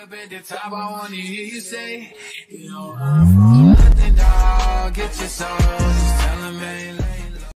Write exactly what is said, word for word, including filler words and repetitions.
up at the top, I wanna hear you say, you don't earn from nothing, dog. Get your soul, just tell 'em ain't